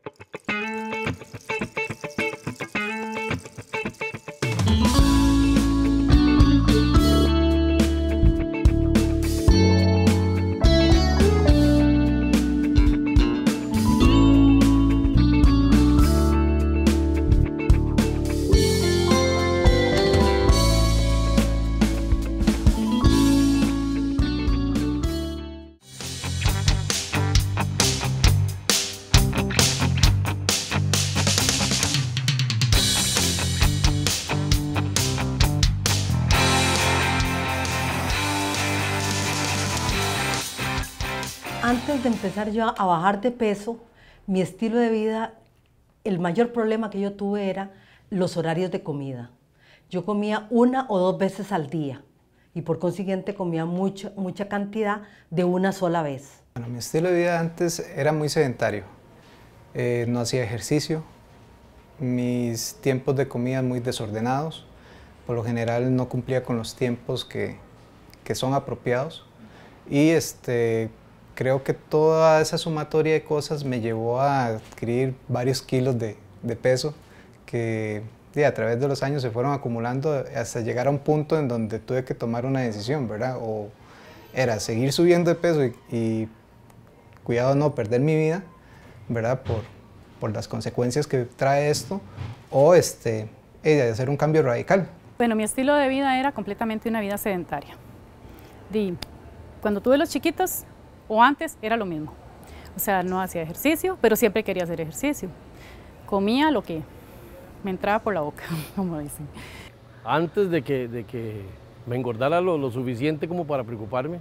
Antes de empezar yo a bajar de peso, mi estilo de vida, el mayor problema que yo tuve era los horarios de comida. Yo comía 1 o 2 veces al día y por consiguiente comía mucha cantidad de una sola vez. Bueno, mi estilo de vida antes era muy sedentario. No hacía ejercicio, mis tiempos de comida muy desordenados, por lo general no cumplía con los tiempos que son apropiados y creo que toda esa sumatoria de cosas me llevó a adquirir varios kilos de peso que a través de los años se fueron acumulando hasta llegar a un punto en donde tuve que tomar una decisión, ¿verdad? O era seguir subiendo de peso y cuidado no perder mi vida, ¿verdad? Por las consecuencias que trae esto, o de hacer un cambio radical. Bueno, mi estilo de vida era completamente una vida sedentaria. Cuando tuve los chiquitos, o antes, era lo mismo. O sea, no hacía ejercicio, pero siempre quería hacer ejercicio. Comía lo que me entraba por la boca, como dicen. Antes de que me engordara lo suficiente como para preocuparme,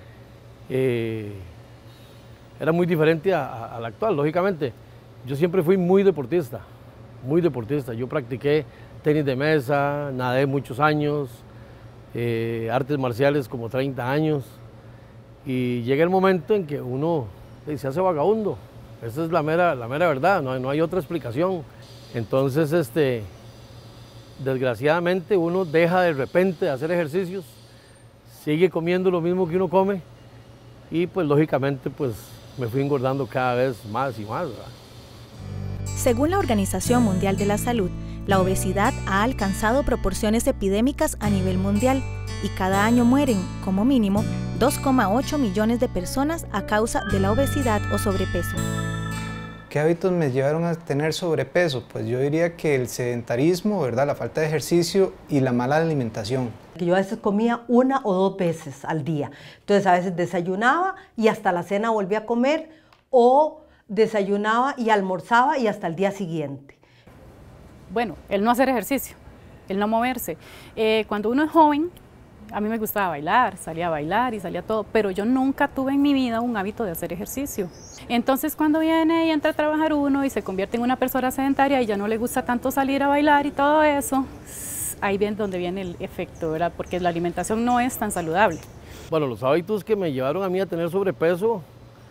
era muy diferente a la actual, lógicamente. Yo siempre fui muy deportista, muy deportista. Yo practiqué tenis de mesa, nadé muchos años, artes marciales como 30 años. Y llega el momento en que uno se hace vagabundo. Esa es la mera verdad, no hay otra explicación. Entonces, desgraciadamente, uno deja de repente de hacer ejercicios, sigue comiendo lo mismo que uno come y pues lógicamente pues me fui engordando cada vez más y más, ¿verdad? Según la Organización Mundial de la Salud, la obesidad ha alcanzado proporciones epidémicas a nivel mundial y cada año mueren, como mínimo, 2,8 millones de personas a causa de la obesidad o sobrepeso. ¿Qué hábitos me llevaron a tener sobrepeso? Pues yo diría que el sedentarismo, ¿verdad? La falta de ejercicio y la mala alimentación. Yo a veces comía 1 o 2 veces al día. Entonces a veces desayunaba y hasta la cena volvía a comer, o desayunaba y almorzaba y hasta el día siguiente. Bueno, el no hacer ejercicio, el no moverse. Cuando uno es joven, a mí me gustaba bailar, salía a bailar y salía todo, pero yo nunca tuve en mi vida un hábito de hacer ejercicio. Entonces cuando viene y entra a trabajar uno y se convierte en una persona sedentaria y ya no le gusta tanto salir a bailar y todo eso, ahí viene donde viene el efecto, ¿verdad? Porque la alimentación no es tan saludable. Bueno, los hábitos que me llevaron a mí a tener sobrepeso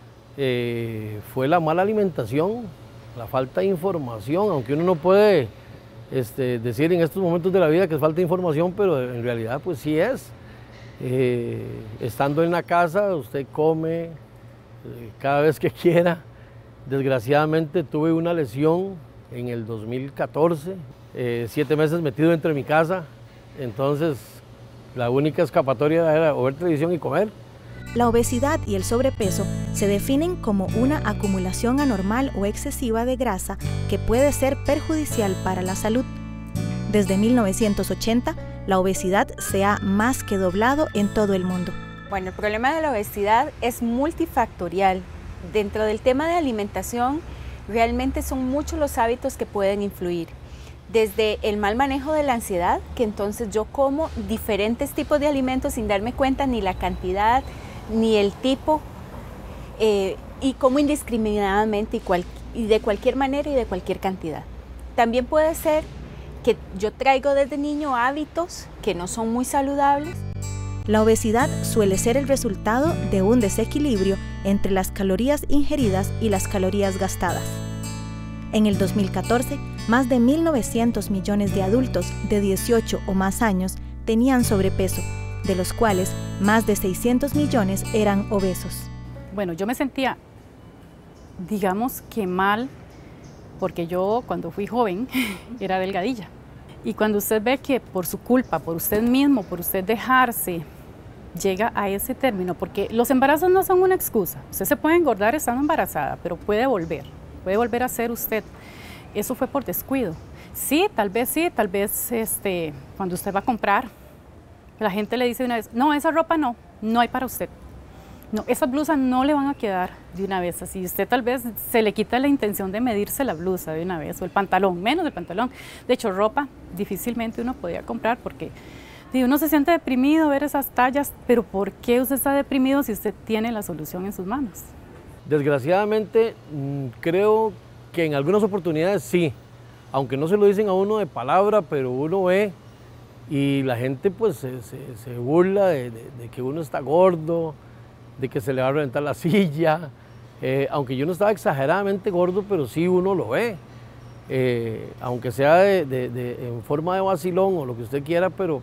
fue la mala alimentación, la falta de información, aunque uno no puede decir en estos momentos de la vida que es falta de información, pero en realidad pues sí es. Estando en la casa, usted come cada vez que quiera. Desgraciadamente tuve una lesión en el 2014, 7 meses metido entre mi casa, entonces la única escapatoria era o ver televisión y comer. La obesidad y el sobrepeso se definen como una acumulación anormal o excesiva de grasa que puede ser perjudicial para la salud. Desde 1980, la obesidad se ha más que doblado en todo el mundo. Bueno, el problema de la obesidad es multifactorial. Dentro del tema de alimentación, realmente son muchos los hábitos que pueden influir. Desde el mal manejo de la ansiedad, que entonces yo como diferentes tipos de alimentos sin darme cuenta ni la cantidad, ni el tipo, y como indiscriminadamente y de cualquier manera y de cualquier cantidad. También puede ser que yo traigo desde niño hábitos que no son muy saludables. La obesidad suele ser el resultado de un desequilibrio entre las calorías ingeridas y las calorías gastadas. En el 2014, más de 1.900 millones de adultos de 18 o más años tenían sobrepeso, de los cuales más de 600 millones eran obesos. Bueno, yo me sentía, digamos que mal, porque yo cuando fui joven era delgadilla. Y cuando usted ve que por su culpa, por usted mismo, por usted dejarse, llega a ese término, porque los embarazos no son una excusa. Usted se puede engordar estando embarazada, pero puede volver a ser usted. Eso fue por descuido. Sí, tal vez cuando usted va a comprar, la gente le dice de una vez, no, esa ropa no hay para usted. No, esas blusas no le van a quedar de una vez así. Usted tal vez se le quita la intención de medirse la blusa de una vez, o el pantalón, menos el pantalón. De hecho, ropa difícilmente uno podía comprar porque uno se siente deprimido ver esas tallas, pero ¿por qué usted está deprimido si usted tiene la solución en sus manos? Desgraciadamente, creo que en algunas oportunidades sí, aunque no se lo dicen a uno de palabra, pero uno ve y la gente pues se burla de que uno está gordo, de que se le va a reventar la silla, aunque yo no estaba exageradamente gordo, pero sí uno lo ve, aunque sea en forma de vacilón o lo que usted quiera, pero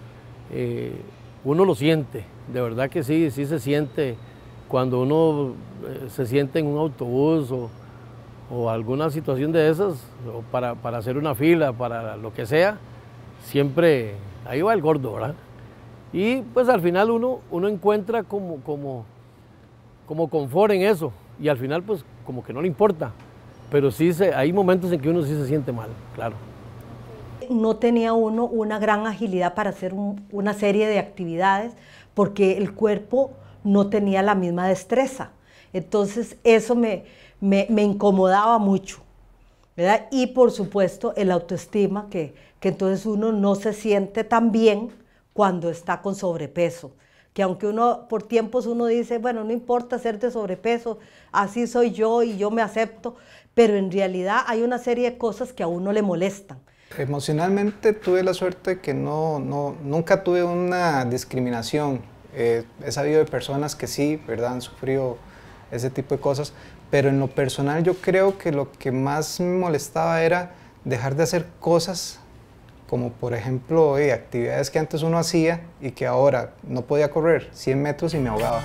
uno lo siente, de verdad que sí se siente cuando uno se siente en un autobús o alguna situación de esas, o para hacer una fila, para lo que sea, siempre ahí va el gordo, ¿verdad? Y pues al final uno encuentra como confort en eso, y al final pues como que no le importa, pero sí hay momentos en que uno sí se siente mal, claro. No tenía uno una gran agilidad para hacer una serie de actividades porque el cuerpo no tenía la misma destreza. Entonces eso me incomodaba mucho, ¿verdad? Y por supuesto el autoestima, que entonces uno no se siente tan bien cuando está con sobrepeso, que aunque uno por tiempos uno dice, bueno, no importa ser de sobrepeso, así soy yo y yo me acepto, pero en realidad hay una serie de cosas que a uno le molestan. Emocionalmente tuve la suerte de que nunca tuve una discriminación. He sabido de personas que sí, ¿verdad?, han sufrido ese tipo de cosas, pero en lo personal yo creo que lo que más me molestaba era dejar de hacer cosas como por ejemplo actividades que antes uno hacía y que ahora no podía correr 100 metros y me ahogaba.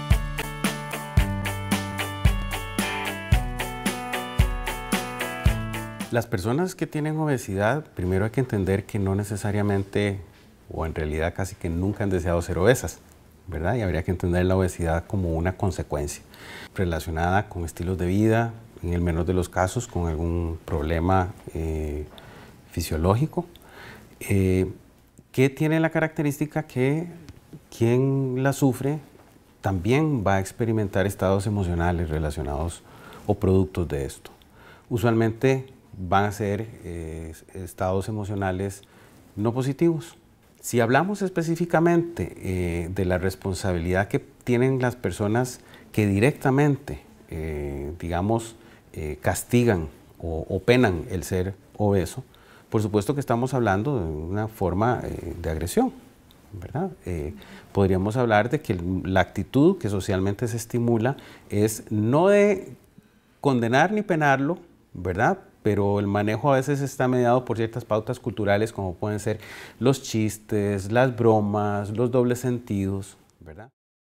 Las personas que tienen obesidad, primero hay que entender que no necesariamente, o en realidad casi que nunca han deseado ser obesas, ¿verdad? Y habría que entender la obesidad como una consecuencia relacionada con estilos de vida, en el menor de los casos con algún problema fisiológico, que tiene la característica que quien la sufre también va a experimentar estados emocionales relacionados o productos de esto. Usualmente van a ser estados emocionales no positivos. Si hablamos específicamente de la responsabilidad que tienen las personas que directamente, digamos, castigan o penan el ser obeso, por supuesto que estamos hablando de una forma de agresión, ¿verdad? Podríamos hablar de que la actitud que socialmente se estimula es no de condenar ni penarlo, ¿verdad? Pero el manejo a veces está mediado por ciertas pautas culturales como pueden ser los chistes, las bromas, los dobles sentidos, ¿verdad?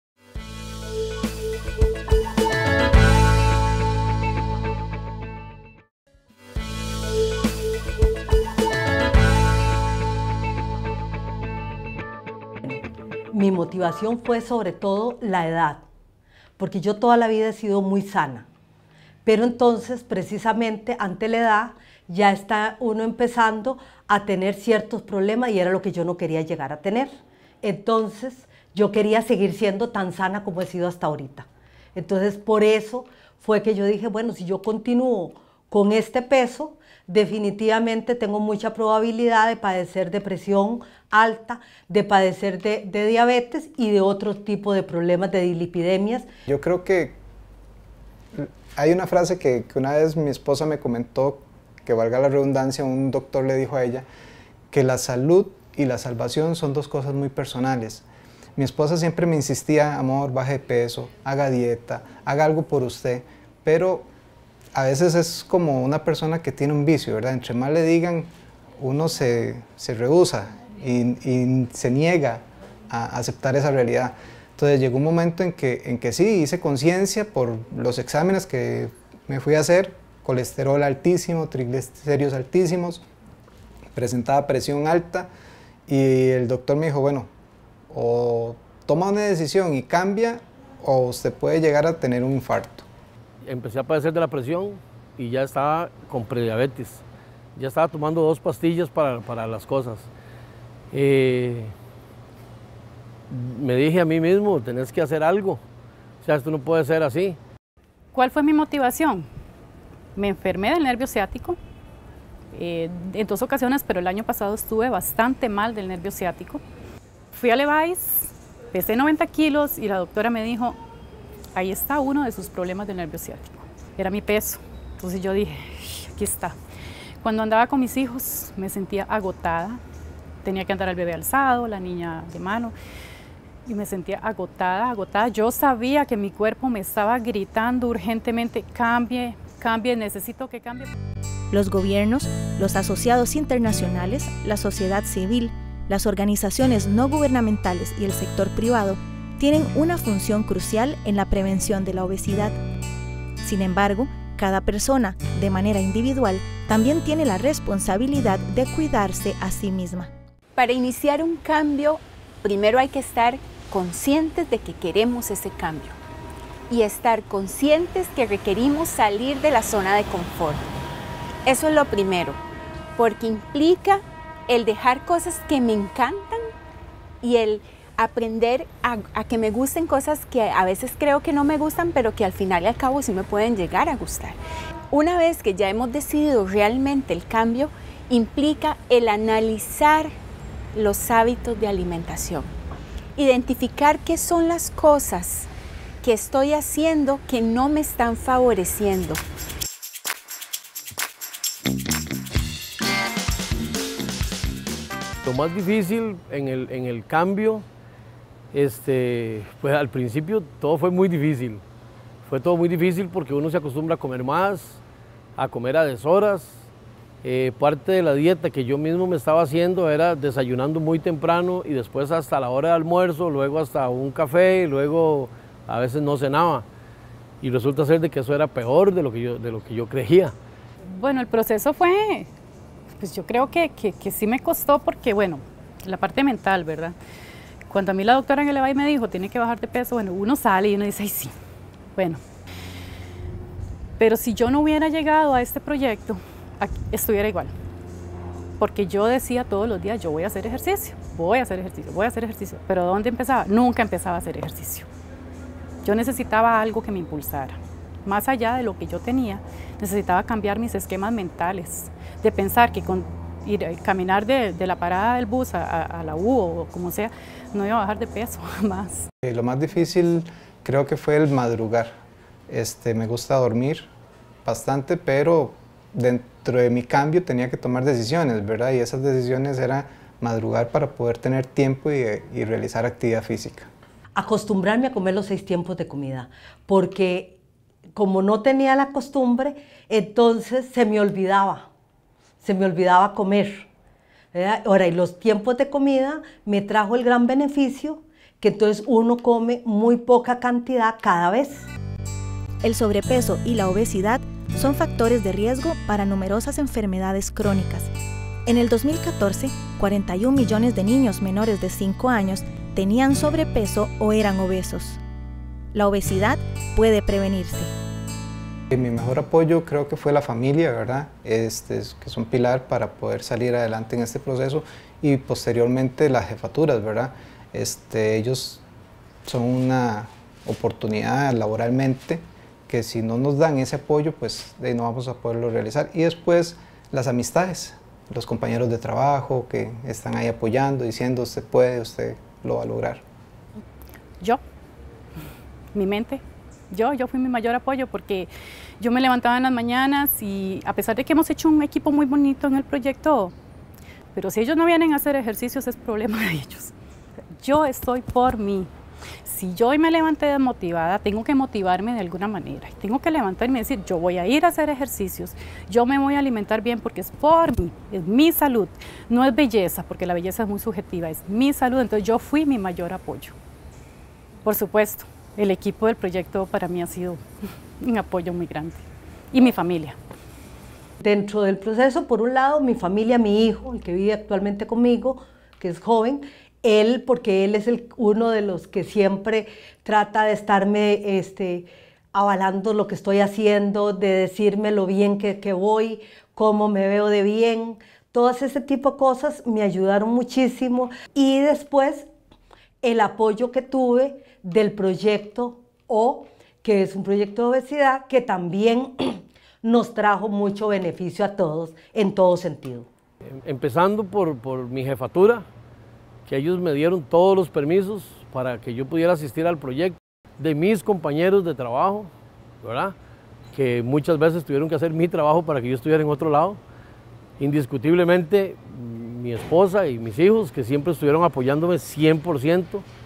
Mi motivación fue sobre todo la edad, porque yo toda la vida he sido muy sana. Pero entonces, precisamente ante la edad, ya está uno empezando a tener ciertos problemas y era lo que yo no quería llegar a tener. Entonces, yo quería seguir siendo tan sana como he sido hasta ahorita. Entonces, por eso fue que yo dije, bueno, si yo continúo con este peso, definitivamente tengo mucha probabilidad de padecer depresión alta, de padecer de diabetes y de otro tipo de problemas de dislipidemias. Yo creo que hay una frase que una vez mi esposa me comentó, que valga la redundancia, un doctor le dijo a ella que la salud y la salvación son dos cosas muy personales. Mi esposa siempre me insistía, amor, baje de peso, haga dieta, haga algo por usted, pero a veces es como una persona que tiene un vicio, ¿verdad? Entre más le digan, uno se rehúsa y se niega a aceptar esa realidad. Entonces llegó un momento en que sí, hice conciencia por los exámenes que me fui a hacer colesterol altísimo, triglicéridos altísimos, presentaba presión alta y el doctor me dijo, bueno, o toma una decisión y cambia o usted puede llegar a tener un infarto. Empecé a padecer de la presión y ya estaba con prediabetes, ya estaba tomando 2 pastillas para las cosas. Me dije a mí mismo, tenés que hacer algo, o sea, esto no puede ser así. ¿Cuál fue mi motivación? Me enfermé del nervio ciático en 2 ocasiones, pero el año pasado estuve bastante mal del nervio ciático. Fui a Levi's, pesé 90 kilos y la doctora me dijo, ahí está uno de sus problemas del nervio ciático. Era mi peso. Entonces yo dije, aquí está. Cuando andaba con mis hijos me sentía agotada. Tenía que andar al bebé alzado, la niña de mano. Y me sentía agotada, agotada. Yo sabía que mi cuerpo me estaba gritando urgentemente, cambie, cambie, necesito que cambie. Los gobiernos, los asociados internacionales, la sociedad civil, las organizaciones no gubernamentales y el sector privado tienen una función crucial en la prevención de la obesidad. Sin embargo, cada persona, de manera individual, también tiene la responsabilidad de cuidarse a sí misma. Para iniciar un cambio, primero hay que estar conscientes de que queremos ese cambio y estar conscientes que requerimos salir de la zona de confort. Eso es lo primero, porque implica el dejar cosas que me encantan y el aprender a que me gusten cosas que a veces creo que no me gustan, pero que al final y al cabo sí me pueden llegar a gustar. Una vez que ya hemos decidido realmente el cambio, implica el analizar los hábitos de alimentación. Identificar qué son las cosas que estoy haciendo que no me están favoreciendo. Lo más difícil en el cambio, pues al principio todo fue muy difícil. Fue todo muy difícil porque uno se acostumbra a comer más, a comer a deshoras. Parte de la dieta que yo mismo me estaba haciendo era desayunando muy temprano y después hasta la hora de almuerzo, luego hasta un café y luego a veces no cenaba. Y resulta ser de que eso era peor de lo que yo creía. Bueno, el proceso fue, pues yo creo que sí me costó porque, bueno, la parte mental, ¿verdad? Cuando a mí la doctora en el Levi's me dijo, tiene que bajar de peso, bueno, uno sale y uno dice, ay sí, bueno. Pero si yo no hubiera llegado a este proyecto, estuviera igual. Porque yo decía todos los días, yo voy a hacer ejercicio, voy a hacer ejercicio, voy a hacer ejercicio. Pero ¿dónde empezaba? Nunca empezaba a hacer ejercicio. Yo necesitaba algo que me impulsara. Más allá de lo que yo tenía, necesitaba cambiar mis esquemas mentales, de pensar que con caminar de la parada del bus a la U o como sea, no iba a bajar de peso jamás. Lo más difícil creo que fue el madrugar. Me gusta dormir bastante, pero dentro de mi cambio tenía que tomar decisiones, ¿verdad? Y esas decisiones era madrugar para poder tener tiempo y realizar actividad física. Acostumbrarme a comer los 6 tiempos de comida, porque como no tenía la costumbre, entonces se me olvidaba comer, ¿verdad? Ahora, y los tiempos de comida me trajo el gran beneficio que entonces uno come muy poca cantidad cada vez. El sobrepeso y la obesidad son factores de riesgo para numerosas enfermedades crónicas. En el 2014, 41 millones de niños menores de 5 años tenían sobrepeso o eran obesos. La obesidad puede prevenirse. Mi mejor apoyo creo que fue la familia, ¿verdad? Que es un pilar para poder salir adelante en este proceso, y posteriormente las jefaturas, ¿verdad? Ellos son una oportunidad laboralmente que si no nos dan ese apoyo, pues no vamos a poderlo realizar. Y después las amistades, los compañeros de trabajo que están ahí apoyando, diciendo usted puede, usted lo va a lograr. Yo, mi mente, yo fui mi mayor apoyo porque yo me levantaba en las mañanas y a pesar de que hemos hecho un equipo muy bonito en el proyecto, pero si ellos no vienen a hacer ejercicios es problema de ellos. Yo estoy por mí. Si yo hoy me levanté desmotivada, tengo que motivarme de alguna manera. Tengo que levantarme y decir, yo voy a ir a hacer ejercicios, yo me voy a alimentar bien porque es por mí, es mi salud. No es belleza, porque la belleza es muy subjetiva, es mi salud. Entonces yo fui mi mayor apoyo. Por supuesto, el equipo del proyecto para mí ha sido un apoyo muy grande. Y mi familia. Dentro del proceso, por un lado, mi familia, mi hijo, el que vive actualmente conmigo, que es joven, él, porque él es uno de los que siempre trata de estarme avalando lo que estoy haciendo, de decirme lo bien que voy, cómo me veo de bien. Todas ese tipo de cosas me ayudaron muchísimo. Y después, el apoyo que tuve del proyecto O, que es un proyecto de obesidad que también nos trajo mucho beneficio a todos, en todo sentido. Empezando por mi jefatura, que ellos me dieron todos los permisos para que yo pudiera asistir al proyecto, de mis compañeros de trabajo, ¿verdad? Que muchas veces tuvieron que hacer mi trabajo para que yo estuviera en otro lado. Indiscutiblemente, mi esposa y mis hijos, que siempre estuvieron apoyándome 100%.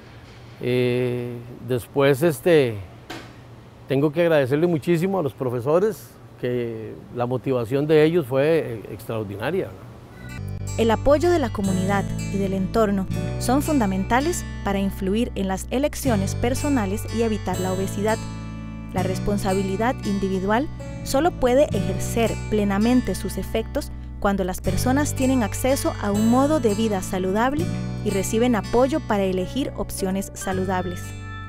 Después, tengo que agradecerle muchísimo a los profesores, que la motivación de ellos fue extraordinaria, ¿no? El apoyo de la comunidad y del entorno son fundamentales para influir en las elecciones personales y evitar la obesidad. La responsabilidad individual solo puede ejercer plenamente sus efectos cuando las personas tienen acceso a un modo de vida saludable y reciben apoyo para elegir opciones saludables.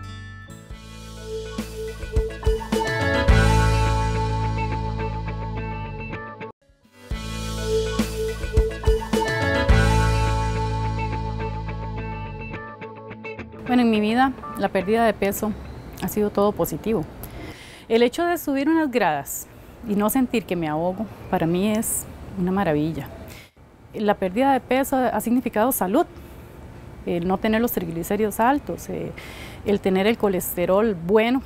Bueno, en mi vida la pérdida de peso ha sido todo positivo. El hecho de subir unas gradas y no sentir que me ahogo, para mí es una maravilla. La pérdida de peso ha significado salud, el no tener los triglicéridos altos, el tener el colesterol bueno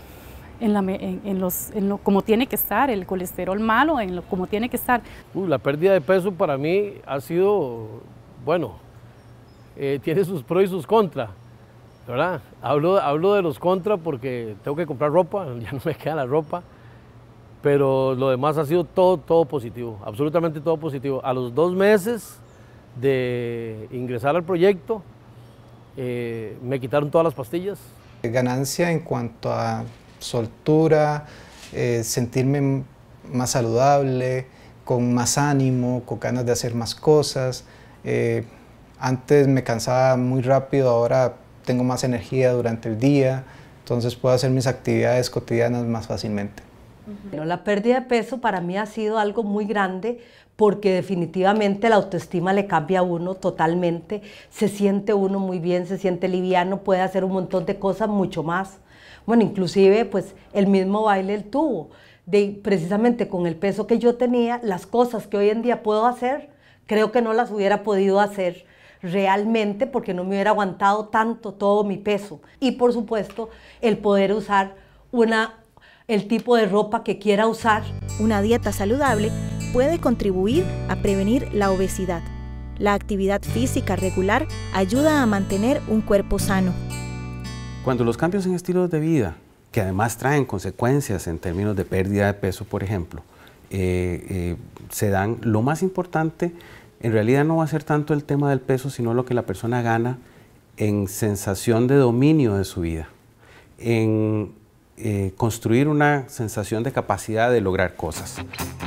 como tiene que estar, el colesterol malo como tiene que estar. La pérdida de peso para mí ha sido, bueno, tiene sus pros y sus contras, ¿verdad? Hablo de los contras porque tengo que comprar ropa, ya no me queda la ropa, pero lo demás ha sido todo positivo, absolutamente todo positivo. A los 2 meses de ingresar al proyecto, me quitaron todas las pastillas. Ganancia en cuanto a soltura, sentirme más saludable, con más ánimo, con ganas de hacer más cosas. Antes me cansaba muy rápido, ahora tengo más energía durante el día, entonces puedo hacer mis actividades cotidianas más fácilmente. Bueno, la pérdida de peso para mí ha sido algo muy grande porque definitivamente la autoestima le cambia a uno totalmente, se siente uno muy bien, se siente liviano, puede hacer un montón de cosas mucho más. Bueno, inclusive pues el mismo baile el tubo, precisamente con el peso que yo tenía, las cosas que hoy en día puedo hacer, creo que no las hubiera podido hacer realmente porque no me hubiera aguantado tanto todo mi peso. Y por supuesto el poder usar el tipo de ropa que quiera usar. Una dieta saludable puede contribuir a prevenir la obesidad. La actividad física regular ayuda a mantener un cuerpo sano. Cuando los cambios en estilos de vida, que además traen consecuencias en términos de pérdida de peso, por ejemplo, se dan, lo más importante en realidad no va a ser tanto el tema del peso, sino lo que la persona gana en sensación de dominio de su vida, en construir una sensación de capacidad de lograr cosas.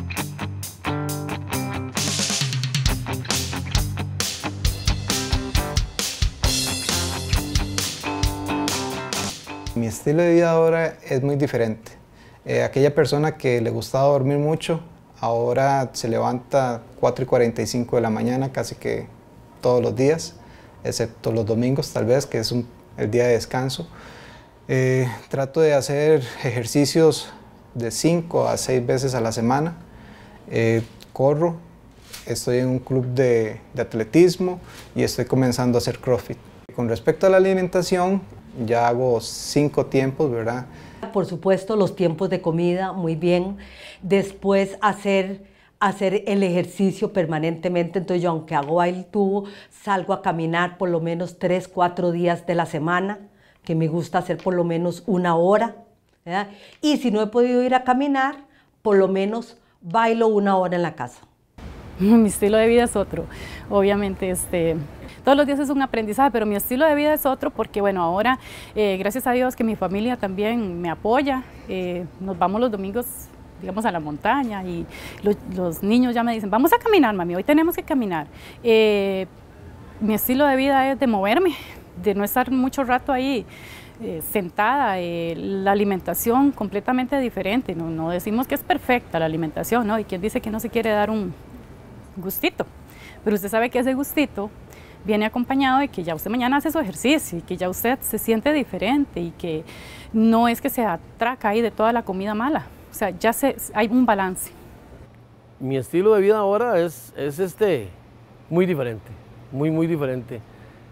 Mi estilo de vida ahora es muy diferente. Aquella persona que le gustaba dormir mucho, ahora se levanta 4:45 de la mañana casi que todos los días, excepto los domingos tal vez, que es el día de descanso. Trato de hacer ejercicios de 5 a 6 veces a la semana. Corro, estoy en un club de atletismo y estoy comenzando a hacer CrossFit. Con respecto a la alimentación, ya hago 5 tiempos, ¿verdad? Por supuesto, los tiempos de comida, muy bien. Después hacer el ejercicio permanentemente. Entonces yo, aunque hago baile tubo, salgo a caminar por lo menos 3, 4 días de la semana, que me gusta hacer por lo menos 1 hora, ¿verdad? Y si no he podido ir a caminar, por lo menos bailo 1 hora en la casa. Mi estilo de vida es otro, obviamente todos los días es un aprendizaje, pero mi estilo de vida es otro porque bueno, ahora gracias a Dios que mi familia también me apoya, nos vamos los domingos digamos, a la montaña y los niños ya me dicen, vamos a caminar, mami, hoy tenemos que caminar. Mi estilo de vida es de moverme, de no estar mucho rato ahí sentada, la alimentación completamente diferente, no decimos que es perfecta la alimentación, ¿no? Y quién dice que no se quiere dar un gustito, pero usted sabe que ese gustito viene acompañado de que ya usted mañana hace su ejercicio y que ya usted se siente diferente y que no es que se atraca ahí de toda la comida mala, o sea, ya hay un balance. Mi estilo de vida ahora es muy diferente, muy diferente.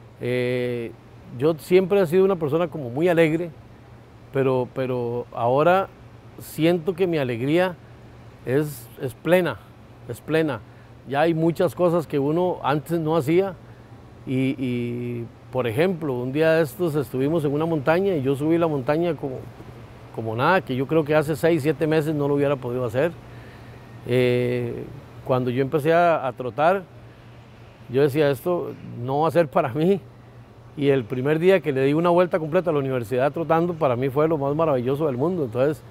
Yo siempre he sido una persona como muy alegre, pero ahora siento que mi alegría es plena. Ya hay muchas cosas que uno antes no hacía y por ejemplo, un día de estos estuvimos en una montaña y yo subí la montaña como nada, que yo creo que hace 6, 7 meses no lo hubiera podido hacer. Cuando yo empecé a trotar, yo decía, esto no va a ser para mí. Y el primer día que le di una vuelta completa a la universidad trotando, para mí fue lo más maravilloso del mundo. Entonces,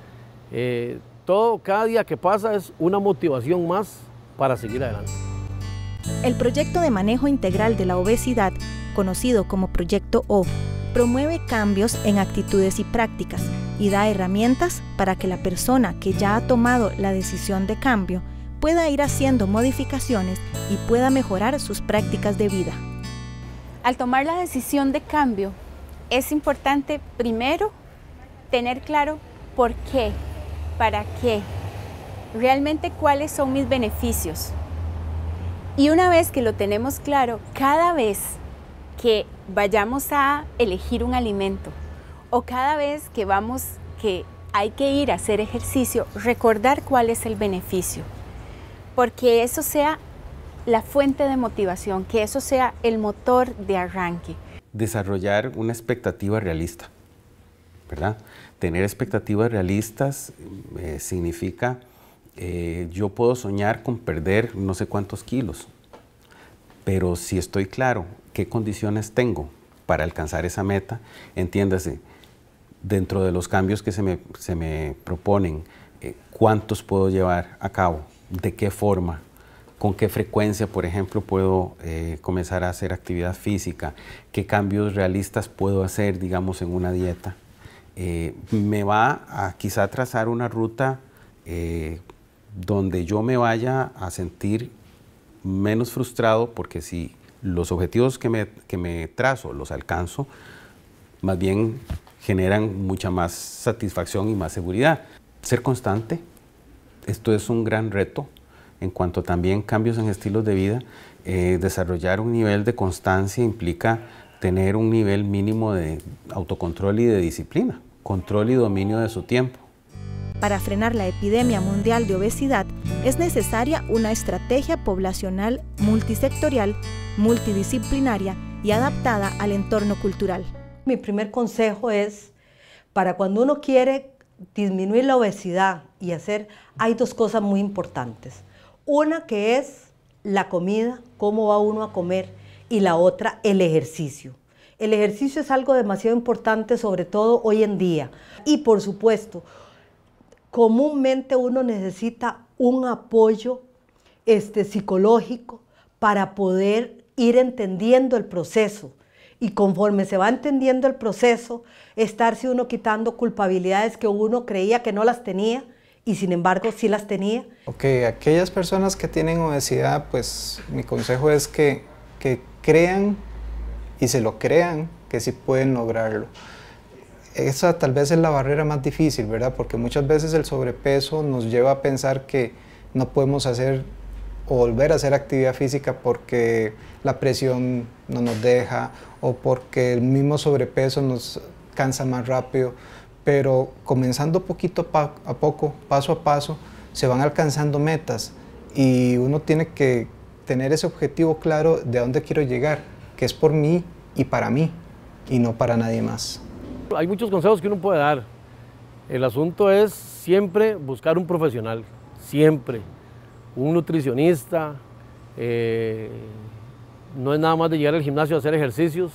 cada día que pasa es una motivación más para seguir adelante. El proyecto de manejo integral de la obesidad, conocido como Proyecto O, promueve cambios en actitudes y prácticas y da herramientas para que la persona que ya ha tomado la decisión de cambio pueda ir haciendo modificaciones y pueda mejorar sus prácticas de vida. Al tomar la decisión de cambio, es importante primero tener claro por qué, para qué, realmente cuáles son mis beneficios. Y una vez que lo tenemos claro, cada vez que vayamos a elegir un alimento o cada vez que hay que ir a hacer ejercicio, recordar cuál es el beneficio, porque eso sea la fuente de motivación, que eso sea el motor de arranque. Desarrollar una expectativa realista, ¿verdad? Tener expectativas realistas significa, yo puedo soñar con perder no sé cuántos kilos, pero si estoy claro qué condiciones tengo para alcanzar esa meta, entiéndase, dentro de los cambios que se me proponen, cuántos puedo llevar a cabo, de qué forma, con qué frecuencia, por ejemplo, puedo comenzar a hacer actividad física, qué cambios realistas puedo hacer, digamos, en una dieta. Me va a quizá trazar una ruta donde yo me vaya a sentir menos frustrado, porque si los objetivos que me trazo los alcanzo, más bien generan mucha más satisfacción y más seguridad. Ser constante, esto es un gran reto. En cuanto también cambios en estilos de vida, desarrollar un nivel de constancia implica tener un nivel mínimo de autocontrol y de disciplina, control y dominio de su tiempo. Para frenar la epidemia mundial de obesidad, es necesaria una estrategia poblacional multisectorial, multidisciplinaria y adaptada al entorno cultural. Mi primer consejo es, para cuando uno quiere disminuir la obesidad y hay dos cosas muy importantes. Una que es la comida, cómo va uno a comer, y la otra, el ejercicio. El ejercicio es algo demasiado importante, sobre todo hoy en día. Y por supuesto, comúnmente uno necesita un apoyo psicológico para poder ir entendiendo el proceso. Y conforme se va entendiendo el proceso, estarse uno quitando culpabilidades que uno creía que no las tenía, y sin embargo sí las tenía. Ok, aquellas personas que tienen obesidad, pues mi consejo es que crean y se lo crean que sí pueden lograrlo. Esa tal vez es la barrera más difícil, ¿verdad? Porque muchas veces el sobrepeso nos lleva a pensar que no podemos hacer o volver a hacer actividad física porque la presión no nos deja o porque el mismo sobrepeso nos cansa más rápido. Pero comenzando poquito a poco, paso a paso, se van alcanzando metas y uno tiene que tener ese objetivo claro de a dónde quiero llegar, que es por mí y no para nadie más. Hay muchos consejos que uno puede dar. El asunto es siempre buscar un profesional, siempre. Un nutricionista, no es nada más de llegar al gimnasio a hacer ejercicios,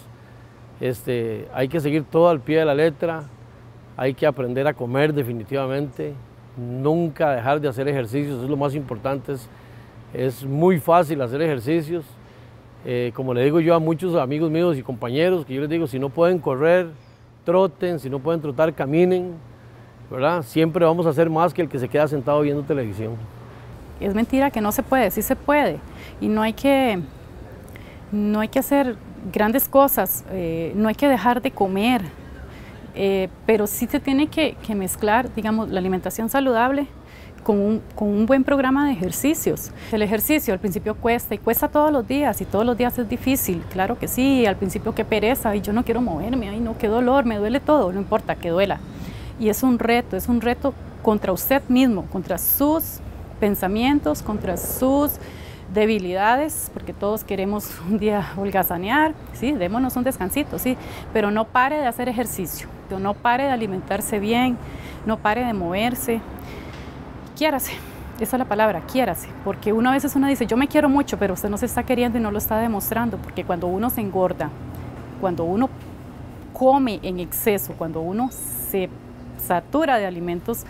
hay que seguir todo al pie de la letra. Hay que aprender a comer definitivamente, nunca dejar de hacer ejercicios, es lo más importante. Es muy fácil hacer ejercicios. Como le digo yo a muchos amigos míos y compañeros, que yo les digo, si no pueden correr, troten, si no pueden trotar, caminen, ¿verdad? Siempre vamos a hacer más que el que se queda sentado viendo televisión. Es mentira que no se puede, sí se puede. Y no hay que hacer grandes cosas, no hay que dejar de comer, pero sí se tiene que mezclar, digamos, la alimentación saludable con un buen programa de ejercicios. El ejercicio al principio cuesta y cuesta todos los días y todos los días es difícil, claro que sí, al principio qué pereza y yo no quiero moverme, ay no, qué dolor, me duele todo, no importa, que duela. Y es un reto contra usted mismo, contra sus pensamientos, contra sus debilidades, porque todos queremos un día holgazanear, sí, démonos un descansito, sí, pero no pare de hacer ejercicio, no pare de alimentarse bien, no pare de moverse. Quiérase, esa es la palabra, quiérase, porque a veces uno dice, yo me quiero mucho, pero usted no se está queriendo y no lo está demostrando, porque cuando uno se engorda, cuando uno come en exceso, cuando uno se satura de alimentos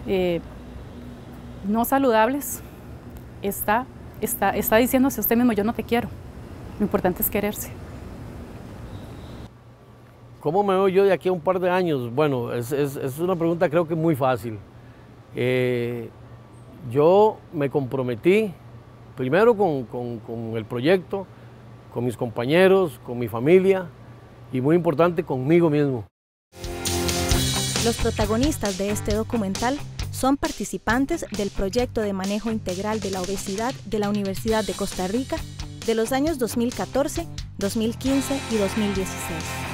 no saludables, está diciéndose a usted mismo, yo no te quiero, lo importante es quererse. ¿Cómo me veo yo de aquí a un par de años? Bueno, es una pregunta creo que muy fácil. Yo me comprometí primero con el proyecto, con mis compañeros, con mi familia y muy importante conmigo mismo. Los protagonistas de este documental son participantes del proyecto de manejo integral de la obesidad de la Universidad de Costa Rica de los años 2014, 2015 y 2016.